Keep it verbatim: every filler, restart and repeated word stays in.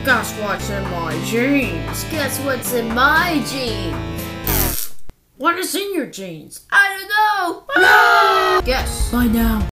Guess what's in my jeans? Guess what's in my jeans? What is in your jeans? I don't know. No! Guess. By now.